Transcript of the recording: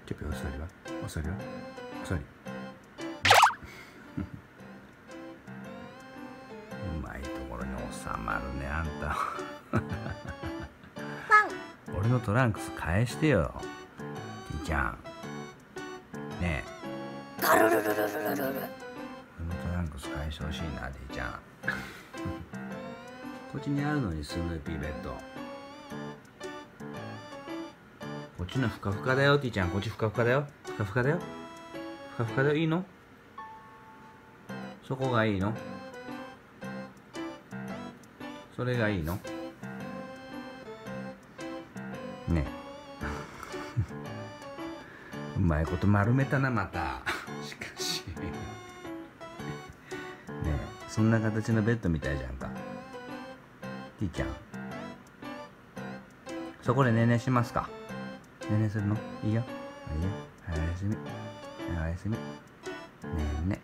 ちょっとお座りはお座りはお座りうまいところに収まるねあんた俺のトランクス返してよティーちゃんねえガルルルルルルルル。 俺のトランクス返してほしいなティーちゃんこっちにあるのにスヌーピーベッドこっちのふかふかだよティーちゃんこっちふかふかだよふかふかだよふかふかだよいいのそこがいいのそれがいいのねうまいこと丸めたなまたしかしねえそんな形のベッドみたいじゃんかティーちゃんそこで寝寝しますか寝寝するのいいよいいよはいおやすみはいおやすみねえね